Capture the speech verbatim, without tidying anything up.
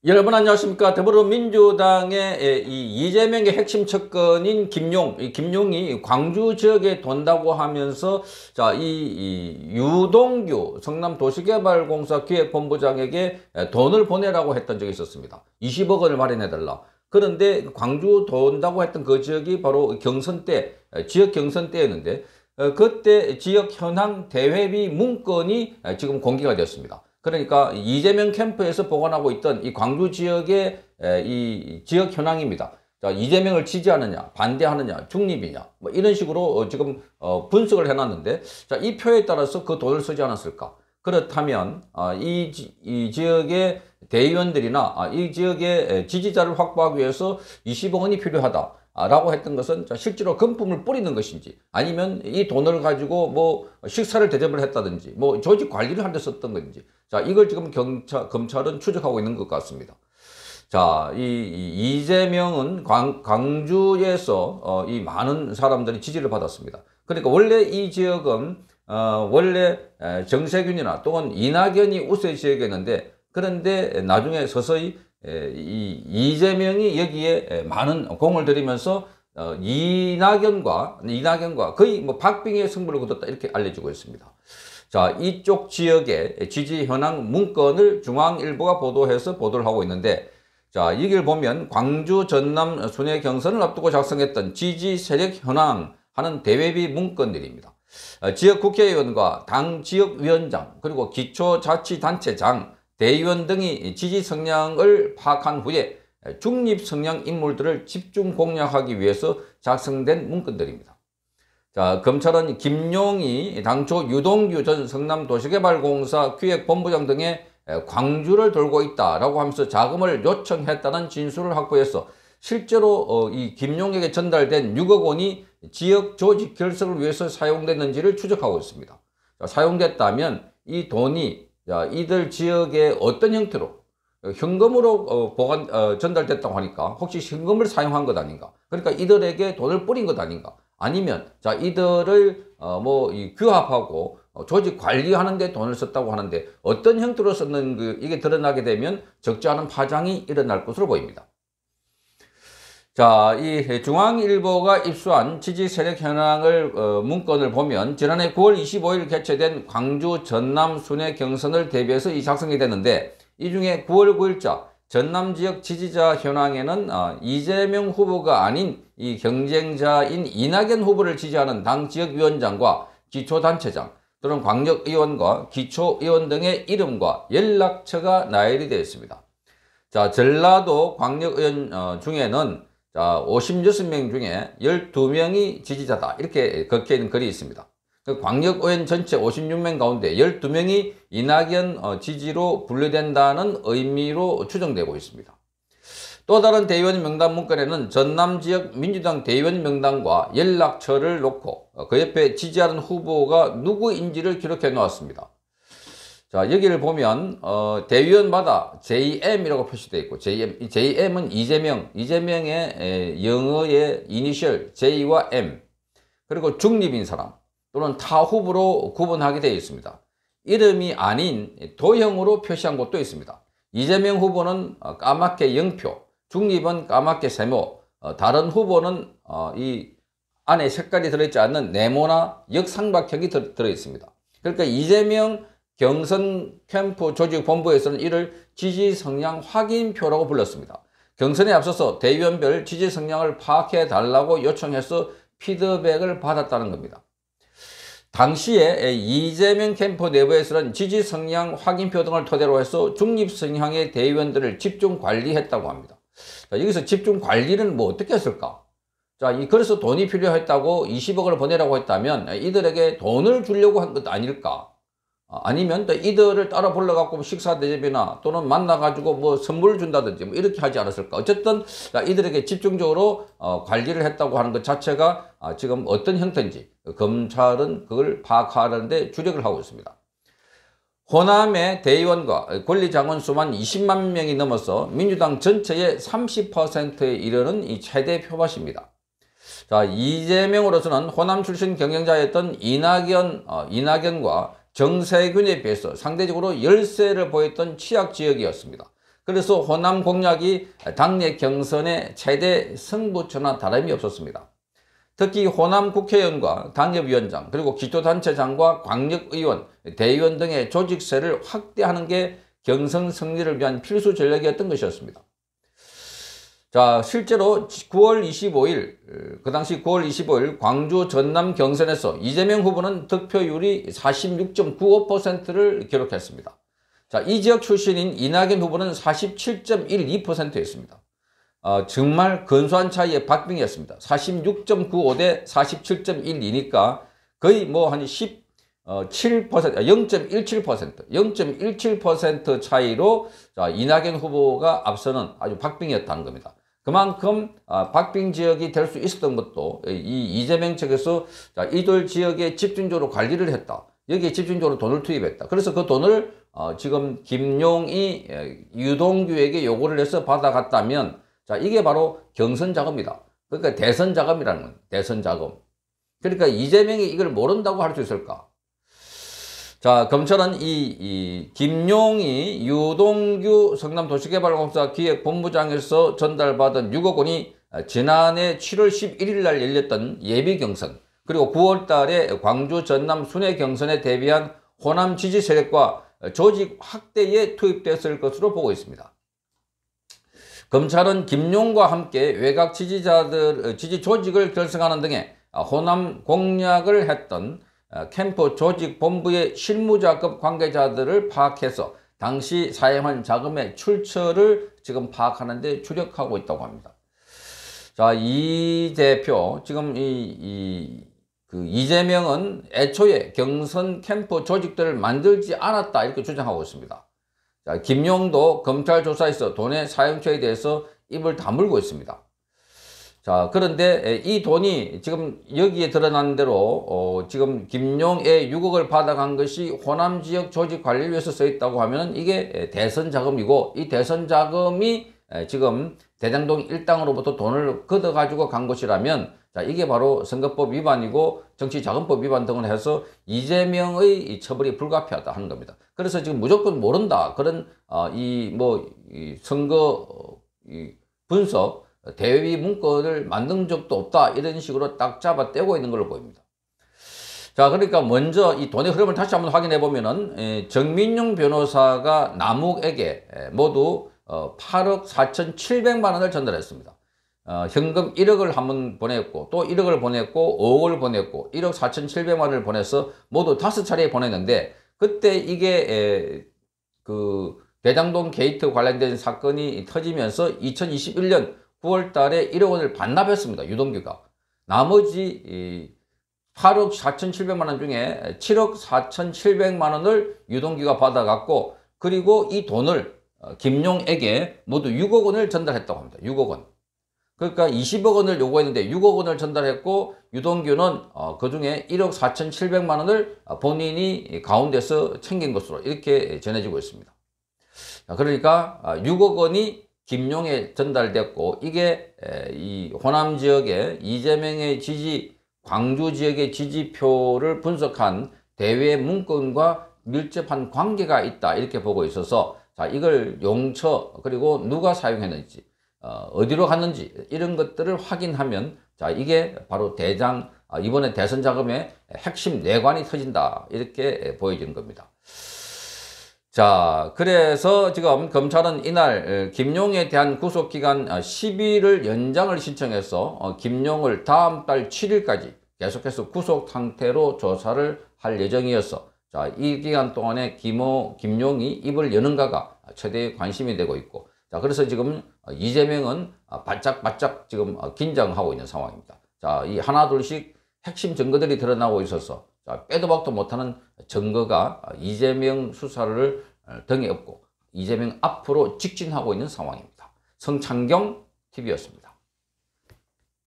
여러분 안녕하십니까. 더불어민주당의 이 이재명의 핵심 측근인 김용, 이 김용이 광주 지역에 돈다고 하면서 자, 이, 이 유동규 성남도시개발공사 기획본부장에게 돈을 보내라고 했던 적이 있었습니다. 이십억 원을 마련해달라. 그런데 광주 돈다고 했던 그 지역이 바로 경선 때, 지역 경선 때였는데 그때 지역 현황 대회비 문건이 지금 공개가 되었습니다. 그러니까 이재명 캠프에서 보관하고 있던 이 광주 지역의 이 지역 현황입니다. 자, 이재명을 지지하느냐, 반대하느냐, 중립이냐, 뭐 이런 식으로 지금 분석을 해놨는데, 자, 이 표에 따라서 그 돈을 쓰지 않았을까? 그렇다면 이, 이 지역의 대의원들이나 이 지역의 지지자를 확보하기 위해서 이십억 원이 필요하다. 라고 했던 것은 실제로 금품을 뿌리는 것인지, 아니면 이 돈을 가지고 뭐 식사를 대접을 했다든지, 뭐 조직 관리를 한 데 썼던 건지, 자, 이걸 지금 경찰, 검찰은 추적하고 있는 것 같습니다. 자, 이, 이 이재명은 광, 광주에서 어, 이 많은 사람들이 지지를 받았습니다. 그러니까 원래 이 지역은 어, 원래 정세균이나 또는 이낙연이 우세 지역이었는데, 그런데 나중에 서서히 이 이재명이 여기에 많은 공을 들이면서 어, 이낙연과 이낙연과 거의 뭐 박빙의 승부를 거뒀다 이렇게 알려지고 있습니다. 자, 이쪽 지역의 지지 현황 문건을 중앙일보가 보도해서 보도를 하고 있는데, 자, 이걸 보면 광주 전남 순회 경선을 앞두고 작성했던 지지 세력 현황 하는 대회비 문건들입니다. 어, 지역 국회의원과 당 지역위원장 그리고 기초자치단체장 대의원 등이 지지 성향을 파악한 후에 중립 성향 인물들을 집중 공략하기 위해서 작성된 문건들입니다. 자, 검찰은 김용이 당초 유동규 전 성남도시개발공사 기획본부장 등의 광주를 돌고 있다라고 하면서 자금을 요청했다는 진술을 확보해서 실제로 이 김용에게 전달된 육억 원이 지역 조직 결석을 위해서 사용됐는지를 추적하고 있습니다. 자, 사용됐다면 이 돈이 자, 이들 지역에 어떤 형태로 현금으로 어, 보관 어, 전달됐다고 하니까 혹시 현금을 사용한 것 아닌가? 그러니까 이들에게 돈을 뿌린 것 아닌가? 아니면 자, 이들을 어, 뭐 이 규합하고 어, 조직 관리하는 데 돈을 썼다고 하는데 어떤 형태로 썼는 그 이게 드러나게 되면 적지 않은 파장이 일어날 것으로 보입니다. 자, 이 중앙일보가 입수한 지지 세력 현황을 어, 문건을 보면 지난해 구월 이십오일 개최된 광주 전남 순회 경선을 대비해서 이 작성이 됐는데, 이 중에 구월 구일자 전남 지역 지지자 현황에는 어, 이재명 후보가 아닌 이 경쟁자인 이낙연 후보를 지지하는 당 지역위원장과 기초단체장 또는 광역의원과 기초의원 등의 이름과 연락처가 나열이 되어 있습니다. 자, 전라도 광역의원 어, 중에는 자, 오십육 명 중에 열두 명이 지지자다. 이렇게 적혀 있는 글이 있습니다. 광역의원 전체 오십육 명 가운데 열두 명이 이낙연 지지로 분류된다는 의미로 추정되고 있습니다. 또 다른 대의원 명단 문건에는 전남 지역 민주당 대의원 명단과 연락처를 놓고 그 옆에 지지하는 후보가 누구인지를 기록해 놓았습니다. 자, 여기를 보면 어, 대의원마다 제이엠이라고 표시되어 있고, 제이엠, 제이엠은 이재명, 이재명의 에, 영어의 이니셜 J와 M, 그리고 중립인 사람 또는 타 후보로 구분하게 되어 있습니다. 이름이 아닌 도형으로 표시한 곳도 있습니다. 이재명 후보는 까맣게 영표, 중립은 까맣게 세모, 어, 다른 후보는 어, 이 안에 색깔이 들어있지 않는 네모나 역삼각형이 들, 들어있습니다. 그러니까 이재명 경선 캠프 조직 본부에서는 이를 지지 성향 확인표라고 불렀습니다. 경선에 앞서서 대의원별 지지 성향을 파악해 달라고 요청해서 피드백을 받았다는 겁니다. 당시에 이재명 캠프 내부에서는 지지 성향 확인표 등을 토대로 해서 중립 성향의 대의원들을 집중 관리했다고 합니다. 자, 여기서 집중 관리는 뭐 어떻게 했을까? 자, 이 그래서 돈이 필요했다고 이십억을 보내라고 했다면 이들에게 돈을 주려고 한 것 아닐까? 아니면 또 이들을 따라 불러갖고 식사 대접이나 또는 만나가지고 뭐 선물을 준다든지 뭐 이렇게 하지 않았을까. 어쨌든 이들에게 집중적으로 어 관리를 했다고 하는 것 자체가 아 지금 어떤 형태인지 검찰은 그걸 파악하는데 주력을 하고 있습니다. 호남의 대의원과 권리장원 수만 이십만 명이 넘어서 민주당 전체의 삼십 퍼센트에 이르는 이 최대 표밭입니다. 자, 이재명으로서는 호남 출신 경영자였던 이낙연, 어, 이낙연과 정세균에 비해서 상대적으로 열세를 보였던 취약 지역이었습니다. 그래서 호남 공약이 당내 경선의 최대 승부처나 다름이 없었습니다. 특히 호남 국회의원과 당협위원장 그리고 기초단체장과 광역의원, 대의원 등의 조직세를 확대하는 게 경선 승리를 위한 필수 전략이었던 것이었습니다. 자, 실제로 구월 이십오일, 그 당시 구월 이십오일 광주 전남 경선에서 이재명 후보는 득표율이 사십육 점 구오 퍼센트를 기록했습니다. 자, 이 지역 출신인 이낙연 후보는 사십칠 점 일이 퍼센트였습니다. 어, 정말 근소한 차이의 박빙이었습니다. 사십육 점 구오 대 사십칠 점 일이니까 거의 뭐 한 십칠 퍼센트, 영 점 일칠 퍼센트, 영 점 일칠 퍼센트 차이로 자, 이낙연 후보가 앞서는 아주 박빙이었다는 겁니다. 그만큼 아, 박빙 지역이 될 수 있었던 것도 이 이재명 측에서 자, 이들 지역에 집중적으로 관리를 했다. 여기에 집중적으로 돈을 투입했다. 그래서 그 돈을 어, 지금 김용이 유동규에게 요구를 해서 받아갔다면 자, 이게 바로 경선 자금이다. 그러니까 대선 자금이라는 거예요. 대선 자금. 그러니까 이재명이 이걸 모른다고 할 수 있을까? 자, 검찰은 이, 이 김용이 유동규 성남도시개발공사 기획본부장에서 전달받은 육억 원이 지난해 칠월 십일일 날 열렸던 예비경선 그리고 구월 달에 광주 전남 순회 경선에 대비한 호남 지지 세력과 조직 확대에 투입됐을 것으로 보고 있습니다. 검찰은 김용과 함께 외곽 지지자들, 지지 조직을 결성하는 등의 호남 공략을 했던 캠프 조직 본부의 실무자급 관계자들을 파악해서 당시 사용한 자금의 출처를 지금 파악하는 데 주력하고 있다고 합니다. 자, 이 대표, 지금 이, 이, 그 이재명은 애초에 경선 캠프 조직들을 만들지 않았다 이렇게 주장하고 있습니다. 자, 김용도 검찰 조사에서 돈의 사용처에 대해서 입을 다물고 있습니다. 자, 그런데 이 돈이 지금 여기에 드러난 대로 어, 지금 김용의 육억을 받아간 것이 호남 지역 조직 관리를 위해서 써있다고 하면 이게 대선 자금이고 이 대선 자금이 지금 대장동 일당으로부터 돈을 걷어가지고 간 것이라면 자, 이게 바로 선거법 위반이고 정치자금법 위반 등을 해서 이재명의 처벌이 불가피하다 하는 겁니다. 그래서 지금 무조건 모른다 그런 어, 이 뭐 이 선거 어, 이 분석 대위 문건을 만든 적도 없다 이런 식으로 딱 잡아 떼고 있는 걸로 보입니다. 자, 그러니까 먼저 이 돈의 흐름을 다시 한번 확인해 보면은 정민용 변호사가 남욱에게 모두 팔억 사천칠백만 원을 전달했습니다. 어, 현금 일억을 한번 보냈고 또 일억을 보냈고 오억을 보냈고 일억 사천칠백만 원을 보내서 모두 다섯 차례 보냈는데 그때 이게 에, 그 대장동 게이트 관련된 사건이 터지면서 이천이십일 년 구월 달에 일억 원을 반납했습니다. 유동규가. 나머지 팔억 사천칠백만 원 중에 칠억 사천칠백만 원을 유동규가 받아갔고 그리고 이 돈을 김용에게 모두 육억 원을 전달했다고 합니다. 육억 원. 그러니까 이십억 원을 요구했는데 육억 원을 전달했고 유동규는 그 중에 일억 사천칠백만 원을 본인이 가운데서 챙긴 것으로 이렇게 전해지고 있습니다. 그러니까 육억 원이 김용에 전달됐고 이게 이 호남 지역의 이재명의 지지, 광주 지역의 지지표를 분석한 대외 문건과 밀접한 관계가 있다 이렇게 보고 있어서 자, 이걸 용처 그리고 누가 사용했는지 어, 어디로 갔는지 이런 것들을 확인하면 자, 이게 바로 대장 이번에 대선 자금의 핵심 내관이 터진다 이렇게 보여지는 겁니다. 자, 그래서 지금 검찰은 이날 김용에 대한 구속기간 십 일을 연장을 신청해서 김용을 다음 달 칠 일까지 계속해서 구속 상태로 조사를 할 예정이어서 자, 이 기간 동안에 김호, 김용이 입을 여는가가 최대의 관심이 되고 있고 자, 그래서 지금 이재명은 바짝바짝 지금 긴장하고 있는 상황입니다. 자, 이 하나둘씩 핵심 증거들이 드러나고 있어서 자, 빼도 박도 못하는 증거가 이재명 수사를 등에 업고 이재명 앞으로 직진하고 있는 상황입니다. 성창경 티비였습니다.